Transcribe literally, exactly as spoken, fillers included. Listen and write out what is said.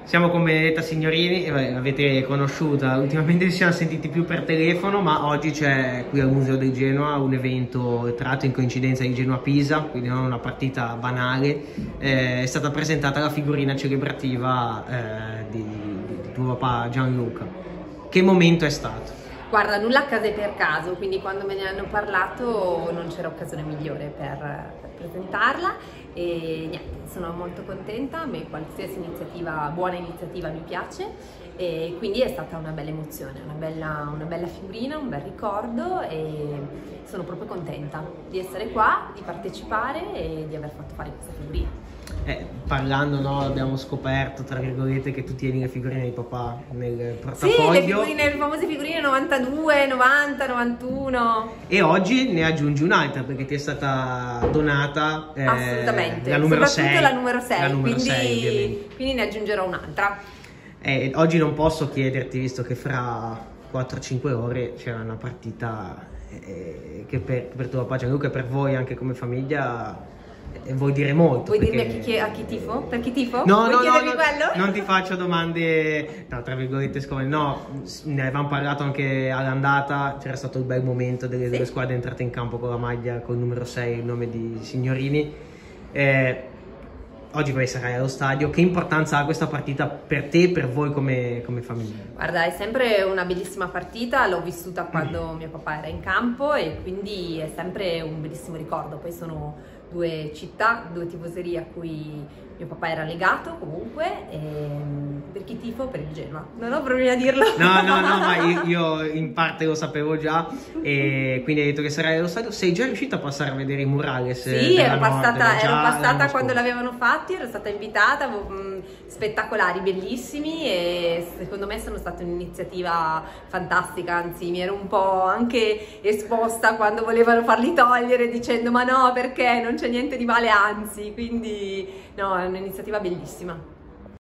Siamo con Benedetta Signorini, l'avete conosciuta, ultimamente ci siamo sentiti più per telefono, ma oggi c'è qui al Museo di Genoa un evento tratto in coincidenza di Genoa-Pisa, quindi non una partita banale. Eh, è stata presentata la figurina celebrativa eh, di, di, di tuo papà Gianluca. Che momento è stato? Guarda, nulla accade per caso, quindi quando me ne hanno parlato non c'era occasione migliore per, per presentarla e niente, sono molto contenta, a me qualsiasi iniziativa, buona iniziativa mi piace e quindi è stata una bella emozione, una bella, una bella figurina, un bel ricordo e sono proprio contenta di essere qua, di partecipare e di aver fatto fare questa figurina. Eh, parlando, no, abbiamo scoperto, tra virgolette, che tu tieni le figurine di papà nel portafoglio. Sì, le, figurine, le famose figurine novantadue, novanta, novantuno. E oggi ne aggiungi un'altra perché ti è stata donata eh, assolutamente, la numero soprattutto sei. la numero sei, la numero quindi, sei, quindi ne aggiungerò un'altra. Eh, oggi non posso chiederti, visto che fra quattro cinque ore c'era una partita eh, che per, per tuo papà Gianluca e per voi anche come famiglia eh, vuol dire molto. Vuoi perché... dirmi a chi, a chi tifo? Per chi tifo? No, Vuoi no, chiedermi no, quello? non ti faccio domande, no, tra virgolette, scomote. No, ne avevamo parlato anche all'andata, c'era stato il bel momento delle, sì. delle squadre entrate in campo con la maglia con il numero sei, il nome di Signorini. Eh, Oggi poi sarai allo stadio, che importanza ha questa partita per te e per voi come, come famiglia? Guarda, è sempre una bellissima partita, l'ho vissuta quando mm. mio papà era in campo e quindi è sempre un bellissimo ricordo. Poi sono due città, due tifoserie a cui mio papà era legato comunque, e per chi tifo? Per il Genoa, non ho problemi a dirlo. No, no, no, ma io, io in parte lo sapevo già e quindi hai detto che sarai allo stadio. Sei già riuscita a passare a vedere i murales? Sì, ero passata, Nord, ero passata quando l'avevano fatti, ero stata invitata, mh, spettacolari, bellissimi e secondo me sono stata un'iniziativa fantastica, anzi mi ero un po' anche esposta quando volevano farli togliere dicendo ma no perché non c'è niente di male, anzi, quindi no, è un'iniziativa bellissima.